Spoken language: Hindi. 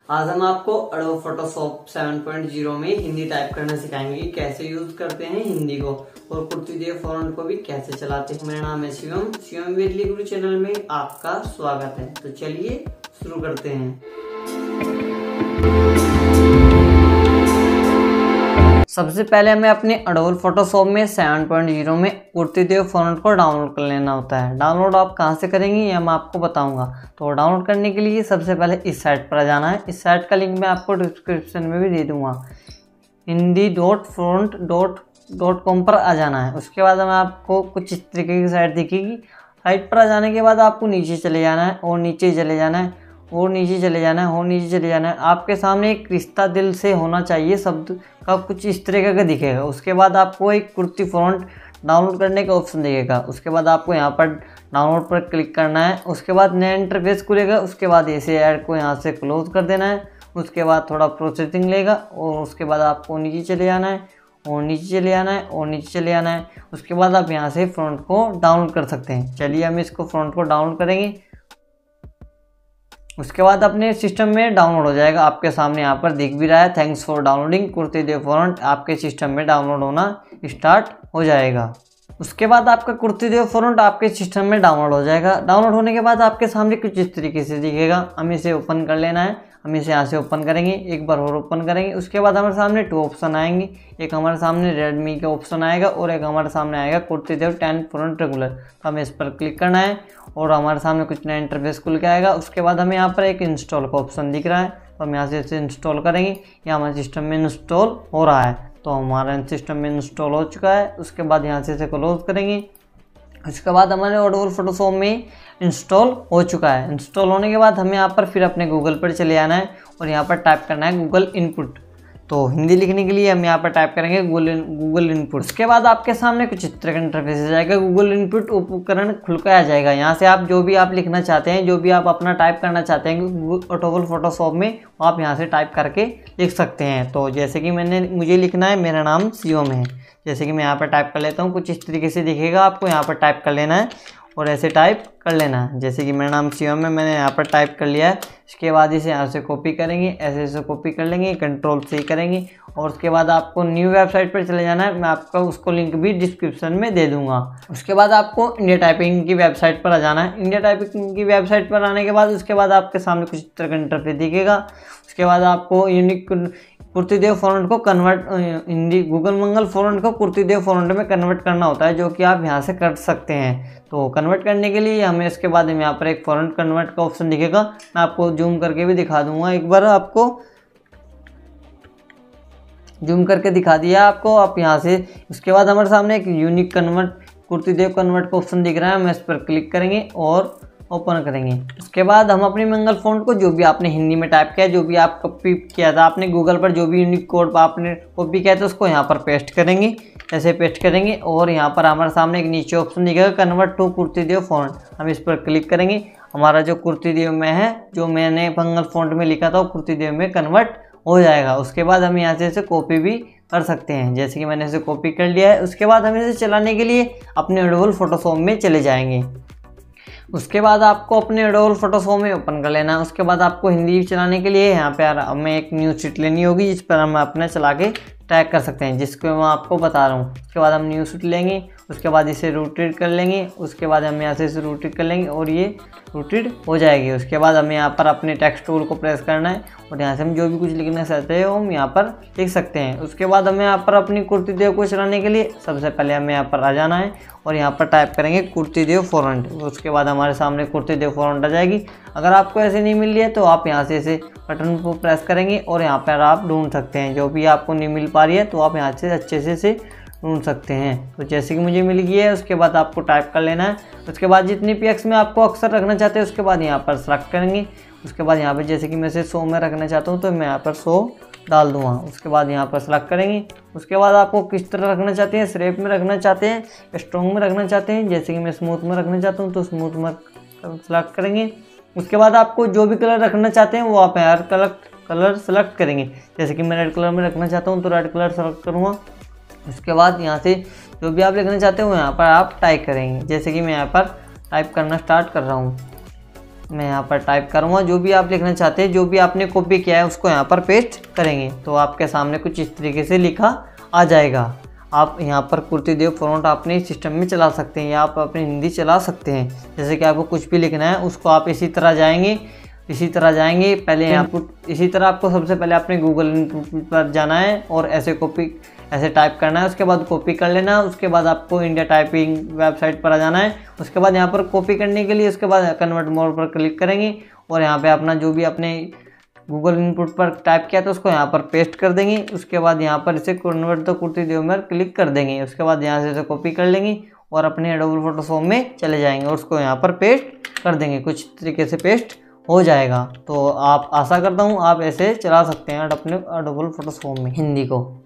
आज हम आपको एडोब फोटोशॉप 7.0 में हिंदी टाइप करना सिखाएंगे कि कैसे यूज करते हैं हिंदी को और कुर्तीदेव फॉन्ट को भी कैसे चलाते हैं। मेरा नाम है शिवम वेदली गुरु चैनल में आपका स्वागत है। तो चलिए शुरू करते हैं। सबसे पहले हमें अपने एडोब फोटोशॉप में 7.0 में कुर्तीदेव फॉन्ट को डाउनलोड कर लेना होता है। डाउनलोड आप कहां से करेंगे ये मैं आपको बताऊंगा। तो डाउनलोड करने के लिए सबसे पहले इस साइट पर आ जाना है। इस साइट का लिंक मैं आपको डिस्क्रिप्शन में भी दे दूंगा। hindi.font.com पर आ जाना है। उसके बाद हमें आपको कुछ इस तरीके की साइट दिखेगी। साइट पर आ जाने के बाद आपको नीचे चले जाना है और नीचे चले जाना है और नीचे चले जाना है और नीचे चले जाना है। आपके सामने एक रिश्ता दिल से होना चाहिए शब्द का कुछ इस तरीके का दिखेगा। उसके बाद आपको एक कुर्ती फॉन्ट डाउनलोड करने का ऑप्शन दिखेगा। उसके बाद आपको यहाँ पर डाउनलोड पर क्लिक करना है। उसके बाद नया इंटरफेस खुलेगा। उसके बाद ऐसे ऐड को यहाँ से क्लोज कर देना है। उसके बाद थोड़ा प्रोसेसिंग लेगा और उसके बाद आपको नीचे चले जाना है और नीचे चले आना है और नीचे चले आना है। उसके बाद आप यहाँ से फ्रंट को डाउनलोड कर सकते हैं। चलिए हम इसको फ्रंट को डाउनलोड करेंगे। उसके बाद अपने सिस्टम में डाउनलोड हो जाएगा। आपके सामने यहाँ पर दिख भी रहा है, thanks for downloading Krutidev font. आपके सिस्टम में डाउनलोड होना स्टार्ट हो जाएगा। उसके बाद आपका कुर्तीदेव फॉन्ट आपके सिस्टम में डाउनलोड हो जाएगा। डाउनलोड होने के बाद आपके सामने कुछ इस तरीके से दिखेगा। हमें इसे ओपन कर लेना है। हम इसे यहाँ से ओपन करेंगे, एक बार और ओपन करेंगे। उसके बाद हमारे सामने 2 ऑप्शन आएंगे। एक हमारे सामने रेडमी का ऑप्शन आएगा और एक हमारे सामने आएगा कुर्तीदेव 10 फॉन्ट रेगुलर। तो हमें इस पर क्लिक करना है और हमारे सामने कुछ नया इंटरफेस खुल के आएगा। उसके बाद हमें यहाँ पर एक इंस्टॉल का ऑप्शन दिख रहा है। तो हम यहाँ से इसे इंस्टॉल करेंगे। ये हमारे सिस्टम में इंस्टॉल हो रहा है। तो हमारा सिस्टम में इंस्टॉल हो चुका है। उसके बाद यहाँ से इसे क्लोज करेंगे। उसके बाद हमारे एडोब फोटोशॉप में इंस्टॉल हो चुका है। इंस्टॉल होने के बाद हमें यहाँ पर फिर अपने गूगल पर चले आना है और यहाँ पर टाइप करना है गूगल इनपुट। तो हिंदी लिखने के लिए हम यहाँ पर टाइप करेंगे गूगल इनपुट। उसके बाद आपके सामने कुछ इस तरह का इंटरफेस आ जाएगा। गूगल इनपुट उपकरण खुल कर आ जाएगा। यहाँ से आप जो भी आप लिखना चाहते हैं, जो भी आप अपना टाइप करना चाहते हैं एडोब फोटोशॉप में, आप यहाँ से टाइप करके लिख सकते हैं। तो जैसे कि मुझे लिखना है, मेरा नाम शिवम है। जैसे कि मैं यहाँ पर टाइप कर लेता हूँ, कुछ इस तरीके से दिखेगा। आपको यहाँ पर टाइप कर लेना है और ऐसे टाइप कर लेना है। जैसे कि मेरा नाम शिवम है, मैंने यहाँ पर टाइप कर लिया है। इसके बाद इसे यहाँ से कॉपी करेंगे, ऐसे कॉपी कर लेंगे, कंट्रोल-C करेंगे और उसके बाद आपको न्यू वेबसाइट पर चले जाना है। मैं आपका उसको लिंक भी डिस्क्रिप्शन में दे दूंगा। उसके बाद आपको इंडिया टाइपिंग की वेबसाइट पर आ जाना है। इंडिया टाइपिंग की वेबसाइट पर आने के बाद उसके बाद आपके सामने कुछ तरह का इंटरफेस दिखेगा। उसके बाद आपको यूनिक कुर्तीदेव फॉन्ट को हिंदी गूगल मंगल फॉन्ट को कुर्तीदेव फॉन्ट में कन्वर्ट करना होता है, जो कि आप यहाँ से कर सकते हैं। तो कन्वर्ट करने के लिए हमें इसके बाद यहाँ पर एक फॉन्ट कन्वर्ट का ऑप्शन दिखेगा। मैं आपको जूम करके भी दिखा दूंगा। एक बार आपको जूम करके दिखा दिया आपको। आप यहाँ से उसके बाद हमारे सामने एक यूनिक कुर्तीदेव कन्वर्ट का ऑप्शन दिख रहा है। हम इस पर क्लिक करेंगे और ओपन करेंगे। उसके बाद हम अपनी मंगल फॉन्ट को जो भी आपने हिंदी में टाइप किया, जो भी आप कॉपी किया था आपने गूगल पर, जो भी यूनिक कोड आपने कॉपी किया था, उसको यहाँ पर पेस्ट करेंगे। ऐसे पेस्ट करेंगे और यहाँ पर हमारे सामने एक नीचे ऑप्शन दिखेगा कन्वर्ट टू कुर्तीदेव फॉन्ट। हम इस पर क्लिक करेंगे। हमारा जो कुर्तीदेव में है, जो मैंने मंगल फॉन्ट में लिखा था, वो कुर्तीदेव में कन्वर्ट हो जाएगा। उसके बाद हम यहाँ से इसे कॉपी भी कर सकते हैं। जैसे कि मैंने इसे कॉपी कर लिया है। उसके बाद हम इसे चलाने के लिए अपने एडोब फोटोशॉप में चले जाएंगे। उसके बाद आपको अपने एडोब फोटोशॉप में ओपन कर लेना है। उसके बाद आपको हिंदी चलाने के लिए यहाँ पे हमें एक न्यू शीट लेनी होगी, जिस पर हम अपने चला के टैग कर सकते हैं, जिसको मैं आपको बता रहा हूँ। उसके बाद हम न्यू शीट लेंगे। उसके बाद इसे रोटेट कर लेंगे। उसके बाद हम यहाँ से इसे रोटेट कर लेंगे और ये रोटेट हो जाएगी। उसके बाद हमें यहाँ पर अपने टेक्स्ट टूल को प्रेस करना है और यहाँ से हम जो भी कुछ लिखना चाहते हैं वो हम यहाँ पर लिख सकते हैं। उसके बाद हमें यहाँ पर अपनी कुर्तीदेव को चलाने के लिए सबसे पहले हमें यहाँ पर आ जाना है और यहाँ पर टाइप करेंगे कुर्तीदेव फॉन्ट। उसके बाद हमारे सामने कुर्तीदेव फॉन्ट आ जाएगी। अगर आपको ऐसे नहीं मिल रही है तो आप यहाँ से इसे बटन को प्रेस करेंगे और यहाँ पर आप ढूंढ सकते हैं। जो भी आपको नहीं मिल पा रही है तो आप यहाँ से अच्छे से इसे ढूंढ सकते हैं। तो जैसे कि मुझे मिल गई है, उसके बाद आपको टाइप कर लेना है। उसके बाद जितनी PX में आपको अक्सर रखना चाहते हैं उसके बाद यहाँ पर सेलेक्ट करेंगे। उसके बाद यहाँ पर जैसे कि मैं इसे 100 में रखना चाहता हूँ तो मैं यहाँ पर 100 डाल दूंगा। उसके बाद यहाँ पर सेलेक्ट करेंगे। उसके बाद आपको किस तरह रखना चाहते हैं, स्रेप में रखना चाहते हैं, स्ट्रॉन्ग में रखना चाहते हैं। जैसे कि मैं स्मूथ में रखना चाहता हूँ तो स्मूथ में सेलेक्ट करेंगे। उसके बाद आपको जो भी कलर रखना चाहते हैं वो आप हर कलर सेलेक्ट करेंगे। जैसे कि मैं रेड कलर में रखना चाहता हूँ तो रेड कलर सेलेक्ट करूँगा। उसके बाद यहाँ से जो भी आप लिखना चाहते हो यहाँ पर आप टाइप करेंगे। जैसे कि मैं यहाँ पर टाइप करना स्टार्ट कर रहा हूँ। मैं यहाँ पर टाइप करूँगा, जो भी आप लिखना चाहते हैं, जो भी आपने कॉपी किया है उसको यहाँ पर पेस्ट करेंगे तो आपके सामने कुछ इस तरीके से लिखा आ जाएगा। आप यहाँ पर कुर्ती देव फ़ॉन्ट अपने सिस्टम में चला सकते हैं या आप अपनी हिंदी चला सकते हैं। जैसे कि आपको कुछ भी लिखना है उसको आप इसी तरह जाएंगे पहले यहाँ पर इसी तरह आपको सबसे पहले अपने गूगल इनपुट पर जाना है और ऐसे टाइप करना है, उसके बाद कॉपी कर लेना। उसके बाद आपको इंडिया टाइपिंग वेबसाइट पर आ जाना है। उसके बाद यहाँ पर कॉपी करने के लिए उसके बाद कन्वर्ट मोड पर क्लिक करेंगे और यहाँ पे अपना जो भी अपने गूगल इनपुट पर टाइप किया तो उसको यहाँ पर पेस्ट कर देंगे। उसके बाद यहाँ पर इसे कन्वर्ट द कुर्ती देव में क्लिक कर देंगे। उसके बाद यहाँ से इसे कॉपी कर लेंगे और अपने एडोबी फोटोशॉप में चले जाएंगे और उसको यहाँ पर पेस्ट कर देंगे। कुछ तरीके से पेस्ट हो जाएगा। तो आप आशा करता हूँ आप ऐसे चला सकते हैं अपने एडोबी फोटोशॉप में हिंदी को।